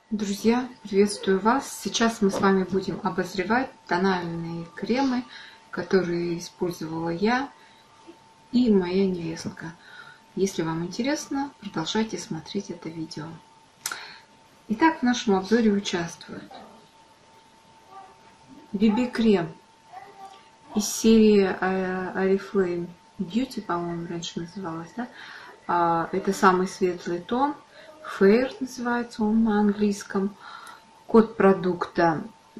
Друзья, приветствую вас! Сейчас мы с вами будем обозревать тональные кремы, которые использовала я и моя невестка. Если вам интересно, продолжайте смотреть это видео. Итак, в нашем обзоре участвует BB-крем из серии Oriflame Beauty, по-моему, раньше называлась, да? Это самый светлый тон. Fair называется он на английском. Код продукта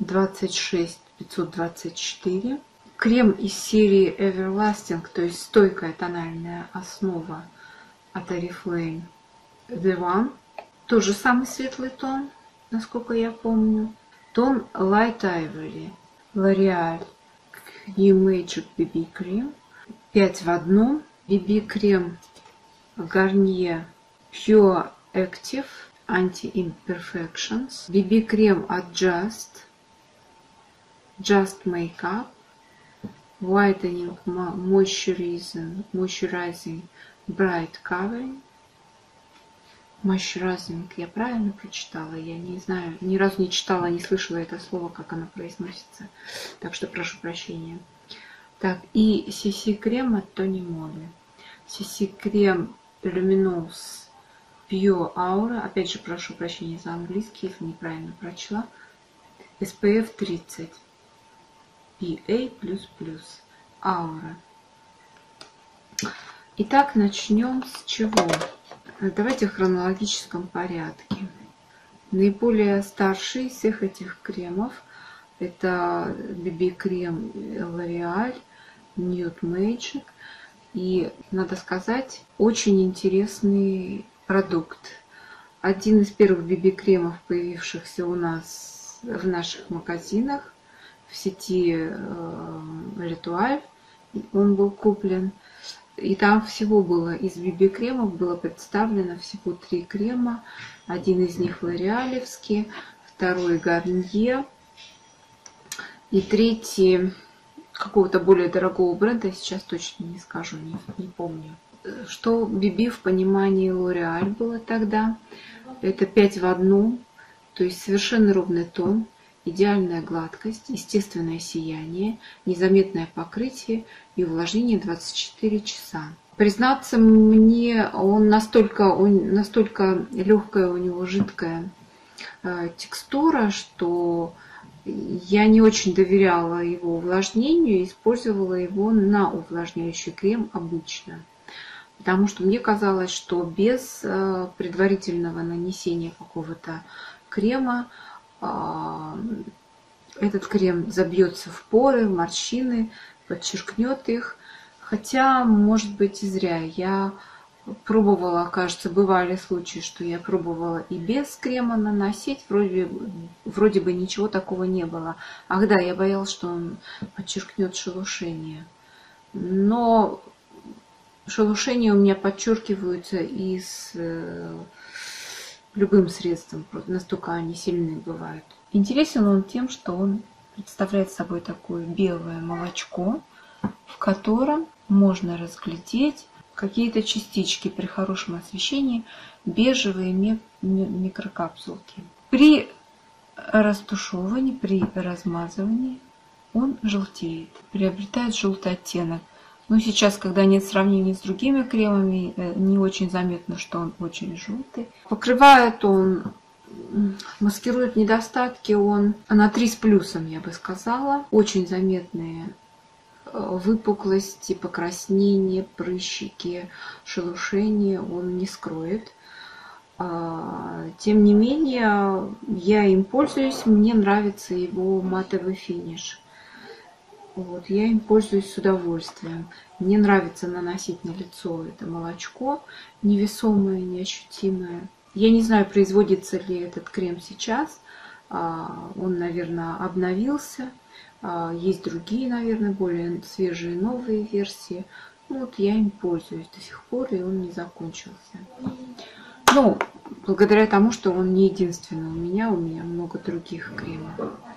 26524. Крем из серии Everlasting, то есть стойкая тональная основа от Oriflame The One. Тоже самый светлый тон, насколько я помню. Тон Light Ivory. L'Oreal New Magic BB крем. 5 в одном. BB крем Garnier Pure Active Anti-Imperfections. BB крем от Just Makeup. Whitening Moisturizing Bright Covering. Moisturizing, я правильно прочитала? Я не знаю, ни разу не читала, не слышала это слово, как оно произносится. Так что прошу прощения. Так, и CC крем от Tony Moly. CC крем Luminous Pure Aura. Опять же, прошу прощения за английский, если неправильно прочла. SPF 30. PA++. Aura. Итак, начнем с чего? Давайте в хронологическом порядке. Наиболее старший из всех этих кремов это BB крем L'Oreal Nude Magic. И, надо сказать, очень интересный продукт. Один из первых BB кремов, появившихся у нас в наших магазинах, в сети L'Etoile, он был куплен. И там всего было из BB кремов было представлено всего 3 крема. Один из них лореалевский, второй Гарнье и третий какого-то более дорогого бренда, я сейчас точно не скажу, не помню. Что BB в понимании L'Oreal было тогда? Это 5 в одном, то есть совершенно ровный тон, идеальная гладкость, естественное сияние, незаметное покрытие и увлажнение 24 часа. Признаться мне, он настолько легкая, у него жидкая текстура, что я не очень доверяла его увлажнению и использовала его на увлажняющий крем обычно. Потому что мне казалось, что без предварительного нанесения какого-то крема этот крем забьется в поры, в морщины, подчеркнет их. Хотя, может быть, и зря. Я пробовала, кажется, бывали случаи, что я пробовала и без крема наносить. Вроде бы ничего такого не было. Ах да, я боялась, что он подчеркнет шелушение. Но шелушения у меня подчеркиваются и с любым средством, настолько они сильные бывают. Интересен он тем, что он представляет собой такое белое молочко, в котором можно разглядеть какие-то частички при хорошем освещении, бежевые микрокапсулки. При растушевывании, при размазывании он желтеет, приобретает желтый оттенок. Но сейчас, когда нет сравнения с другими кремами, не очень заметно, что он очень желтый. Покрывает он, маскирует недостатки он на 3 с плюсом, я бы сказала. Очень заметные выпуклости, покраснения, прыщики, шелушения он не скроет. Тем не менее, я им пользуюсь, мне нравится его матовый финиш. Вот, я им пользуюсь с удовольствием. Мне нравится наносить на лицо это молочко, невесомое, неощутимое. Я не знаю, производится ли этот крем сейчас. Он, наверное, обновился. Есть другие, наверное, более свежие, новые версии. Ну, вот я им пользуюсь до сих пор, и он не закончился. Ну, благодаря тому, что он не единственный у меня много других кремов.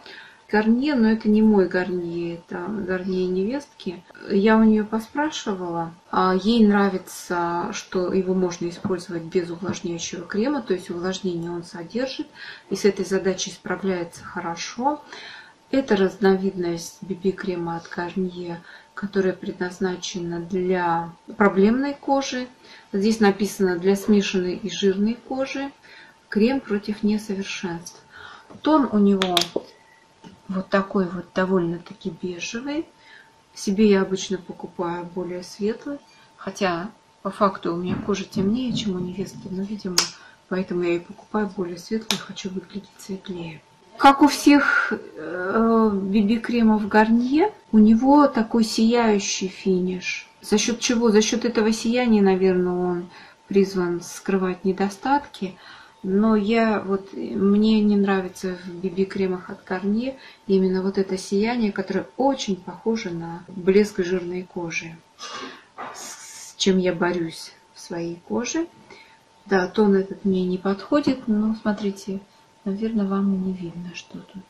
Гарнье, но это не мой Гарнье, это Гарнье невестки. Я у нее поспрашивала, ей нравится, что его можно использовать без увлажняющего крема, то есть увлажнение он содержит, и с этой задачей справляется хорошо. Это разновидность BB-крема от Гарнье, которая предназначена для проблемной кожи. Здесь написано для смешанной и жирной кожи. Крем против несовершенств. Тон у него вот такой вот довольно-таки бежевый. Себе я обычно покупаю более светлый. Хотя по факту у меня кожа темнее, чем у невестки. Но, видимо, поэтому я и покупаю более светлый. Хочу выглядеть светлее. Как у всех BB-кремов Гарнье, у него такой сияющий финиш. За счет чего? За счет этого сияния, наверное, он призван скрывать недостатки. Но мне не нравится в BB-кремах от Гарнье именно вот это сияние, которое очень похоже на блеск жирной кожи, с чем я борюсь в своей коже. Да, тон этот мне не подходит, но смотрите, наверное, вам и не видно, что тут.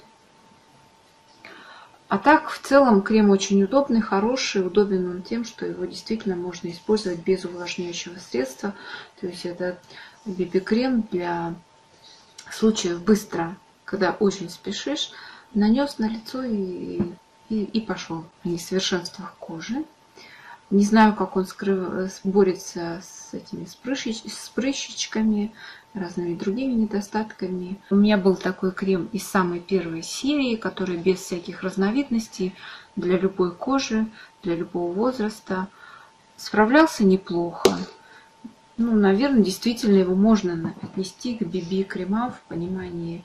А так, в целом, крем очень удобный, хороший. Удобен он тем, что его действительно можно использовать без увлажняющего средства. То есть это BB-крем для случаев быстро, когда очень спешишь, нанес на лицо и пошел. О несовершенствах кожи. Не знаю, как он борется с этими с прыщичками, разными другими недостатками. У меня был такой крем из самой первой серии, который без всяких разновидностей, для любой кожи, для любого возраста. Справлялся неплохо. Ну, наверное, действительно его можно отнести к BB-кремам в понимании,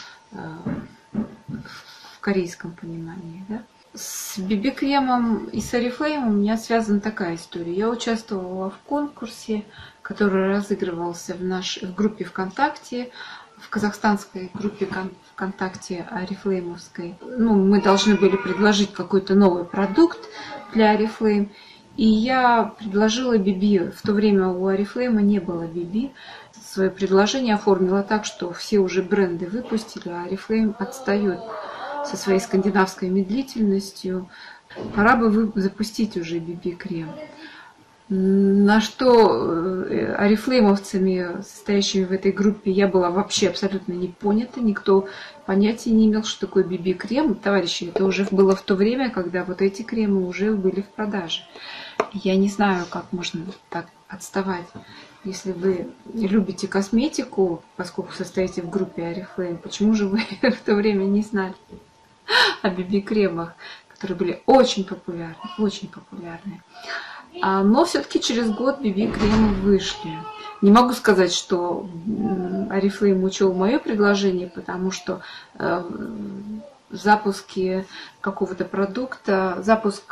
в корейском понимании, да? С BB-кремом и с Oriflame у меня связана такая история. Я участвовала в конкурсе, который разыгрывался в группе ВКонтакте, в казахстанской группе ВКонтакте Oriflame'овской. Ну, мы должны были предложить какой-то новый продукт для Oriflame. И я предложила BB. В то время у Oriflame не было BB. Свое предложение оформила так, что все уже бренды выпустили, а Oriflame отстает со своей скандинавской медлительностью. Пора бы запустить уже BB-крем. На что орифлеймовцами, состоящими в этой группе, я была вообще абсолютно не понята. Никто понятия не имел, что такое BB-крем. Товарищи, это уже было в то время, когда вот эти кремы уже были в продаже. Я не знаю, как можно так отставать. Если вы любите косметику, поскольку состоите в группе Oriflame, почему же вы в то время не знали о BB-кремах, которые были очень популярны, очень популярны. Но все-таки через год BB-кремы вышли. Не могу сказать, что Oriflame учел мое предложение, потому что запуск какого-то продукта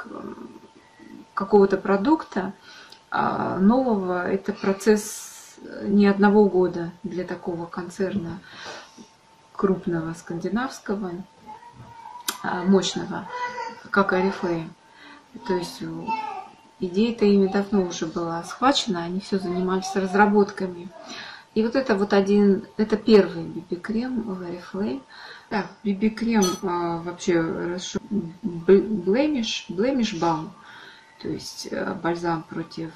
нового, это процесс не одного года для такого концерна крупного, скандинавского, мощного, как Oriflame. То есть идея-то ими давно уже была схвачена, они все занимались разработками. И вот это это первый BB-крем в Oriflame. Так, BB-крем вообще Blemish Balm, то есть бальзам против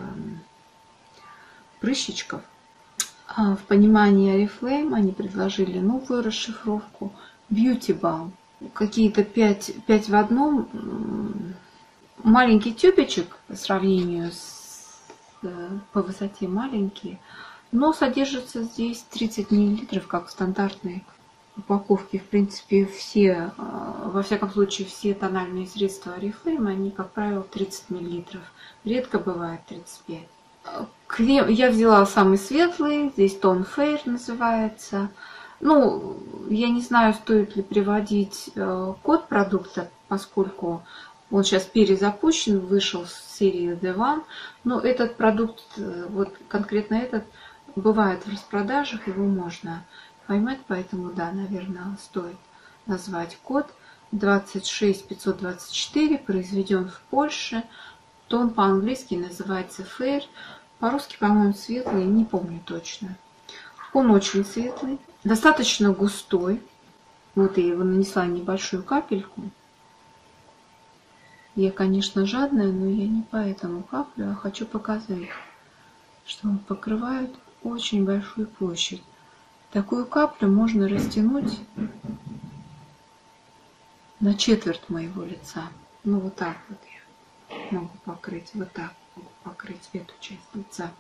прыщичков. В понимании Oriflame они предложили новую расшифровку Beauty Balm. Какие-то 5 в одном. Маленький тюбичек по сравнению по высоте маленький, но содержится здесь 30 мл, как в стандартной упаковке. В принципе, во всяком случае, все тональные средства Oriflame, они, как правило, 30 мл. Редко бывает 35. Крем я взяла самый светлый, здесь Tone Fair называется. Ну, я не знаю, стоит ли приводить код продукта, поскольку он сейчас перезапущен, вышел с серии The One. Но этот продукт, вот конкретно этот, бывает в распродажах, его можно поймать. Поэтому, да, наверное, стоит назвать код 26524, произведен в Польше. Тон по-английски называется Fair. По-русски, по-моему, светлый, не помню точно. Он очень светлый, достаточно густой. Вот я его нанесла небольшую капельку. Я, конечно, жадная, но я не поэтому каплю, а хочу показать, что он покрывает очень большую площадь. Такую каплю можно растянуть на четверть моего лица. Ну вот так вот я могу покрыть, вот так могу покрыть эту часть лица.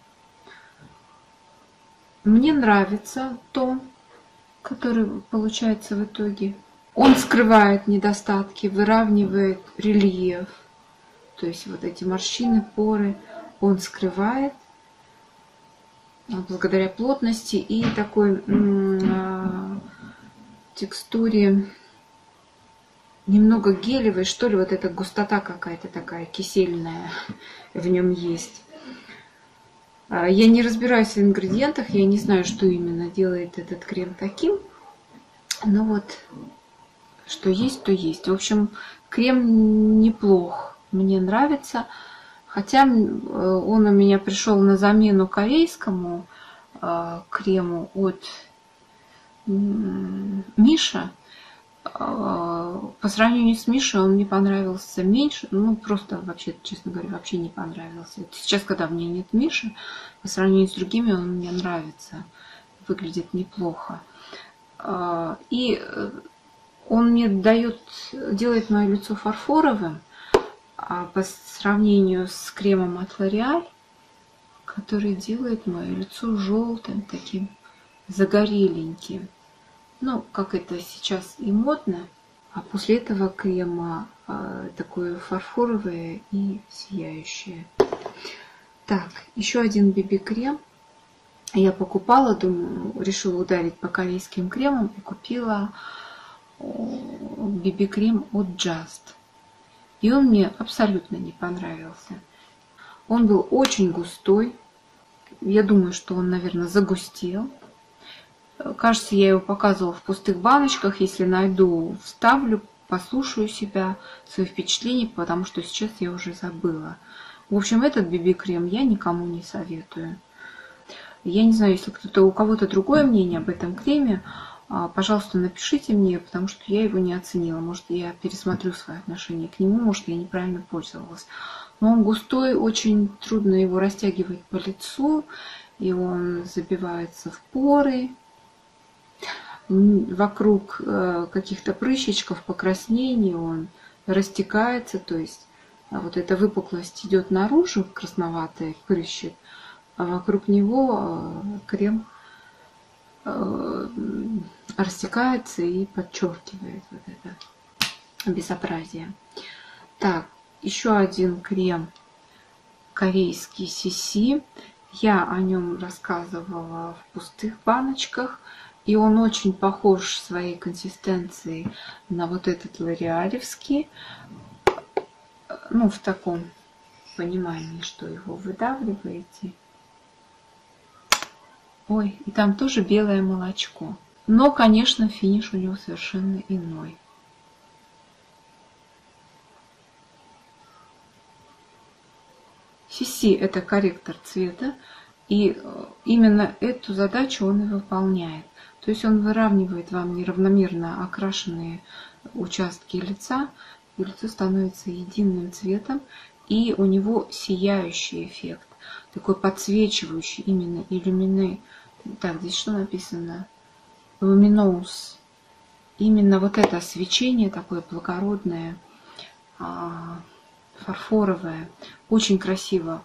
Мне нравится тон, который получается в итоге. Он скрывает недостатки, выравнивает рельеф. То есть вот эти морщины, поры он скрывает благодаря плотности и такой текстуре немного гелевой, что ли, вот эта густота какая-то такая кисельная в нем есть. Я не разбираюсь в ингредиентах, я не знаю, что именно делает этот крем таким. Но вот, что есть, то есть. В общем, крем неплох, мне нравится. Хотя он у меня пришел на замену корейскому крему от Миша. По сравнению с Мишей он мне понравился меньше. Ну, просто вообще, честно говоря, вообще не понравился. Сейчас, когда у меня нет Миши, по сравнению с другими он мне нравится. Выглядит неплохо. И он мне делает мое лицо фарфоровым. А по сравнению с кремом от L'Oréal, который делает мое лицо желтым, таким загореленьким. Ну, как это сейчас и модно. А после этого крема такое фарфоровое и сияющее. Так, еще один BB-крем. Я покупала, думаю, решила ударить по корейским кремам и купила BB-крем от Just. И он мне абсолютно не понравился. Он был очень густой. Я думаю, что он, наверное, загустел. Кажется, я его показывала в пустых баночках. Если найду, вставлю, послушаю себя, свои впечатления, потому что сейчас я уже забыла. В общем, этот BB-крем я никому не советую. Я не знаю, если у кого-то другое мнение об этом креме, пожалуйста, напишите мне, потому что я его не оценила. Может, я пересмотрю свое отношение к нему, может, я неправильно пользовалась. Но он густой, очень трудно его растягивать по лицу, и он забивается в поры. Вокруг каких-то прыщичков, покраснений он растекается, то есть вот эта выпуклость идет наружу, красноватый прыщик, а вокруг него крем растекается и подчеркивает вот это безобразие. Так, еще один крем корейский CC. Я о нем рассказывала в пустых баночках. И он очень похож своей консистенцией на вот этот лореалевский. Ну, в таком понимании, что его выдавливаете. Ой, и там тоже белое молочко. Но, конечно, финиш у него совершенно иной. CC – это корректор цвета. И именно эту задачу он и выполняет. То есть он выравнивает вам неравномерно окрашенные участки лица, и лицо становится единым цветом, и у него сияющий эффект, такой подсвечивающий, именно иллюмине. Так, здесь что написано? Luminous. Именно вот это свечение такое благородное, фарфоровое, очень красиво.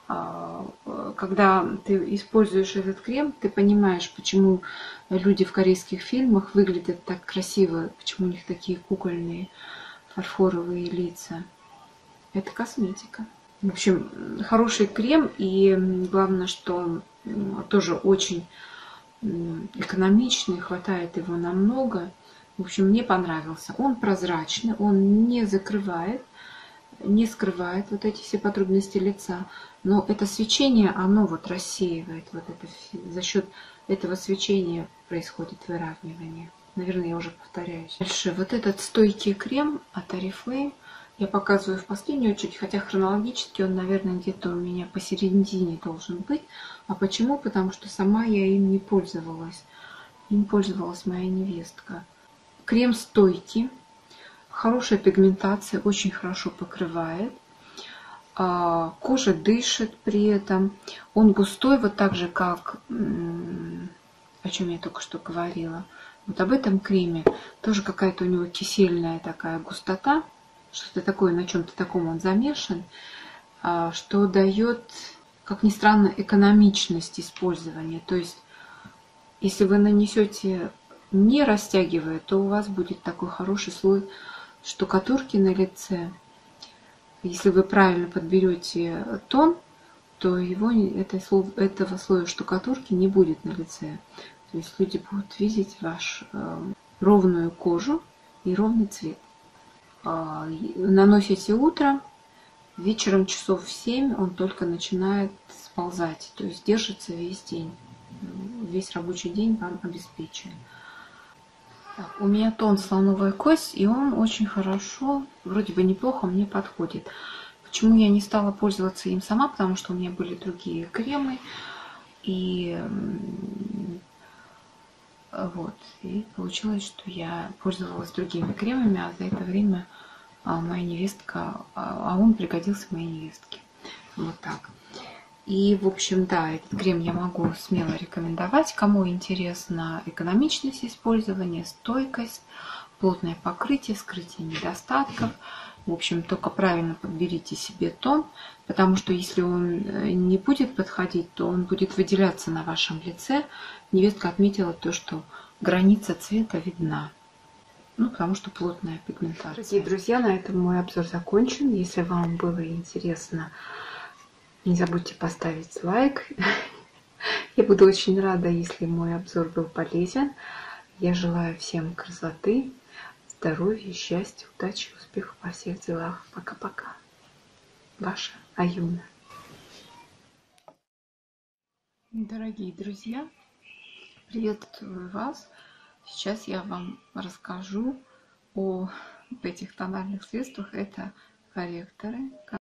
Когда ты используешь этот крем, ты понимаешь, почему люди в корейских фильмах выглядят так красиво, почему у них такие кукольные фарфоровые лица. Это косметика. В общем, хороший крем, и главное, что тоже очень экономичный, хватает его намного. В общем, мне понравился. Он прозрачный, он не закрывает, не скрывает вот эти все подробности лица, но это свечение, оно вот рассеивает, вот это, за счет этого свечения происходит выравнивание. Наверное, я уже повторяюсь. Дальше, вот этот стойкий крем от Oriflame я показываю в последнюю очередь, хотя хронологически он, наверное, где-то у меня посередине должен быть. А почему? Потому что сама я им не пользовалась. Им пользовалась моя невестка. Крем стойкий, хорошая пигментация, очень хорошо покрывает. Кожа дышит при этом. Он густой, вот так же, как, о чем я только что говорила. Вот об этом креме тоже какая-то у него кисельная такая густота, что-то такое, на чем-то таком он замешан, что дает, как ни странно, экономичность использования. То есть, если вы нанесете не растягивая, то у вас будет такой хороший слой штукатурки на лице. Если вы правильно подберете тон, то этого слоя штукатурки не будет на лице. То есть люди будут видеть вашу ровную кожу и ровный цвет. Наносите утром, вечером часов в 7 он только начинает сползать. То есть держится весь день. Весь рабочий день вам обеспечен. Так, у меня тон слоновая кость, и он очень хорошо, вроде бы неплохо мне подходит. Почему я не стала пользоваться им сама? Потому что у меня были другие кремы. И вот. И получилось, что я пользовалась другими кремами, а за это время моя невестка, он пригодился моей невестке. Вот так. И, в общем, да, этот крем я могу смело рекомендовать. Кому интересна экономичность использования, стойкость, плотное покрытие, скрытие недостатков. В общем, только правильно подберите себе тон, потому что если он не будет подходить, то он будет выделяться на вашем лице. Невестка отметила то, что граница цвета видна. Ну, потому что плотная пигментация. Дорогие друзья, на этом мой обзор закончен. Если вам было интересно, не забудьте поставить лайк. Я буду очень рада, если мой обзор был полезен. Я желаю всем красоты, здоровья, счастья, удачи, успехов во всех делах. Пока-пока. Ваша Аюна. Дорогие друзья, приветствую вас. Сейчас я вам расскажу о этих тональных средствах. Это корректоры.